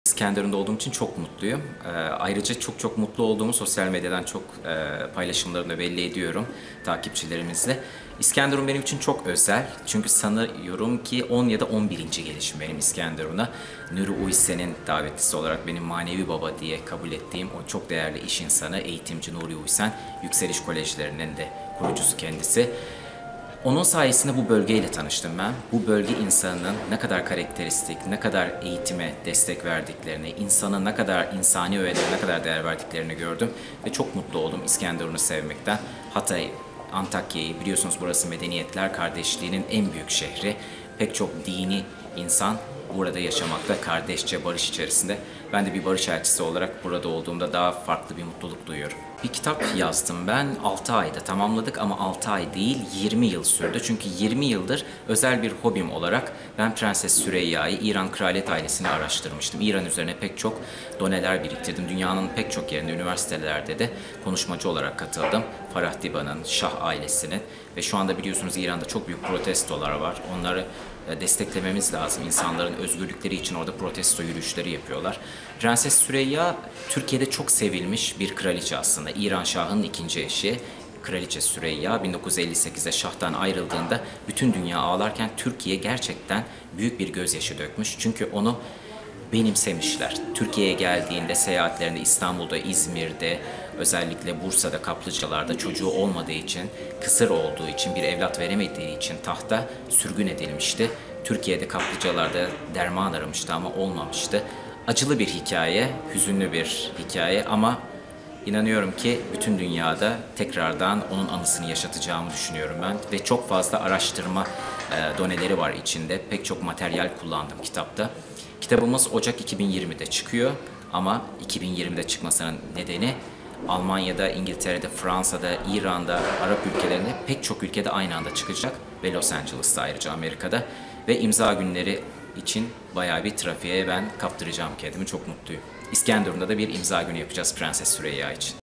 İskenderun'da olduğum için çok mutluyum. Ayrıca çok mutlu olduğumu sosyal medyadan çok paylaşımlarımda belli ediyorum takipçilerimizle. İskenderun benim için çok özel. Çünkü sanıyorum ki 10 ya da 11. gelişim benim İskenderun'a. Nuri Uysen'in davetlisi olarak benim manevi baba diye kabul ettiğim o çok değerli iş insanı, eğitimci Nuri Uysen, Yükseliş Kolejleri'nin de kurucusu kendisi. Onun sayesinde bu bölgeyle tanıştım ben. Bu bölge insanının ne kadar karakteristik, ne kadar eğitime destek verdiklerini, insana ne kadar insani öğelere ne kadar değer verdiklerini gördüm. Ve çok mutlu oldum İskenderun'u sevmekten. Hatay, Antakya'yı biliyorsunuz, burası medeniyetler kardeşliğinin en büyük şehri. Pek çok dini insan burada yaşamakta, kardeşçe barış içerisinde. Ben de bir barış elçisi olarak burada olduğumda daha farklı bir mutluluk duyuyorum. Bir kitap yazdım ben, 6 ayda tamamladık ama 6 ay değil 20 yıl sürdü. Çünkü 20 yıldır özel bir hobim olarak ben Prenses Süreyya'yı, İran kraliyet ailesini araştırmıştım. İran üzerine pek çok doneler biriktirdim. Dünyanın pek çok yerinde, üniversitelerde de konuşmacı olarak katıldım. Farah Diba'nın, Şah ailesinin ve şu anda biliyorsunuz İran'da çok büyük protestolar var. Onları desteklememiz lazım. İnsanların özgürlükleri için orada protesto yürüyüşleri yapıyorlar. Prenses Süreyya Türkiye'de çok sevilmiş bir kraliçe aslında. İran Şahı'nın ikinci eşi. Kraliçe Süreyya 1958'de Şah'tan ayrıldığında bütün dünya ağlarken Türkiye gerçekten büyük bir gözyaşı dökmüş. Çünkü onu benimsemişler. Türkiye'ye geldiğinde, seyahatlerinde İstanbul'da, İzmir'de, özellikle Bursa'da, kaplıcalarda çocuğu olmadığı için, kısır olduğu için, bir evlat veremediği için tahta sürgün edilmişti. Türkiye'de kaplıcalarda derman aramıştı ama olmamıştı. Acılı bir hikaye, hüzünlü bir hikaye ama İnanıyorum ki bütün dünyada tekrardan onun anısını yaşatacağımı düşünüyorum ben. Ve çok fazla araştırma doneleri var içinde. Pek çok materyal kullandım kitapta. Kitabımız Ocak 2020'de çıkıyor ama 2020'de çıkmasının nedeni Almanya'da, İngiltere'de, Fransa'da, İran'da, Arap ülkelerinde pek çok ülkede aynı anda çıkacak ve Los Angeles'ta ayrıca Amerika'da ve imza günleri için bayağı bir trafiğe ben kaptıracağım kendimi. Çok mutluyum. İskenderun'da da bir imza günü yapacağız Prenses Süreyya için.